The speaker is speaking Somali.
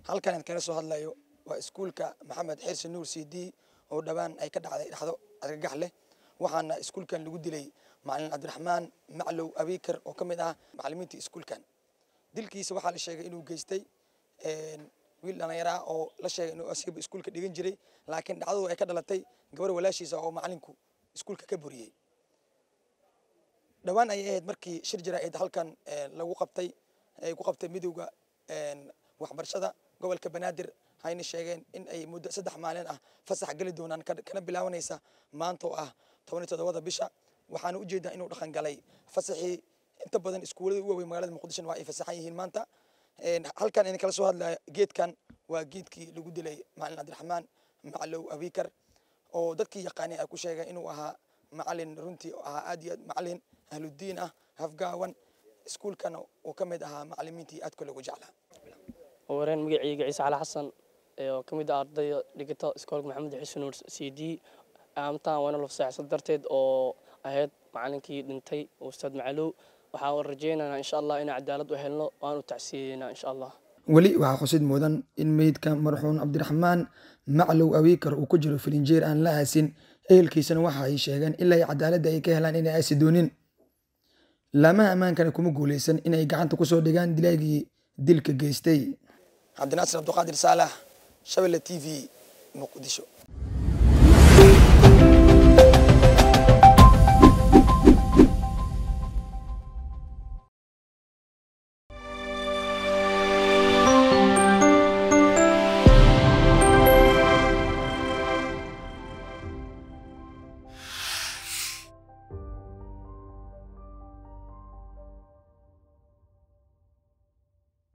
halkan kala soo hadlayo waa iskuulka Maxamed Xirsi Nuur CD oo dhawaan ay ka dhacday dhaxdo argagax leh waxaana iskuulkan lagu dilay macallin Cabdiraxmaan Maclow Abiikar oo kamid ah macallimiinta iskuulkan dilkiisa waxa la sheegay inuu geystay wiil dhalinyaro oo la sheegay inuu asiga iskuulka dhigan jiray laakiin dhacdadu ay ka dhalatay gabar walaashiisa oo macallinku iskuulka ka buriyay dhawaan ay ahayd markii shir jaraa'id halkan lagu qabtay ay ku qabtay midowga waxbarashada gobolka Banaadir hayna sheegeen in ay muddo 3 maalin ah fasax gali doonaan kana bilaabanaysa maanta oo ah 17 bisha waxaan u jeedaa inuu dhaqan galay fasaxii inta badan iskuulada ugu weyn magaalada Muqdisho waa ay fasaxan yihiin maanta halkan in kala soo hadlay geedkan waa geedkii lagu dilay macallin Cabdiraxmaan Maclow Abiikar oo dadkii yaqaanay ay ku sheegeen inuu ahaa macallin runtii aad iyo macallin ahludiin ah hafgaawan iskuulkan oo kamid ahaa macallimiintii aad kale ugu jeclaa wareen magacayga Ciise Cali Xasan oo kamid ah ardayda dhigata iskuulka Maxamed Xirsi Nuur CD amtaan wana loo fasaxay darteed oo ahayd macallinkii dhintay Ustaad Maclow waxaan rajaynaynaa insha Allah in cadaalad u helno waan u tacsiyeynaa insha Allah wali waxa xusid mudan in meydka marxuum Cabdiraxmaan Maclow Abiikar uu ku jiro filinjeer aan la aasin ehelkiisana waxa ay sheegeen ilaa cadaalad ay ka helaan in ay asidoonin lama amaankana kuma guuleysan in ay gacanta ku soo dhigaan dilaygii dilka geystay عبد الناصر عبد القادر صالح شبل TV مقدشو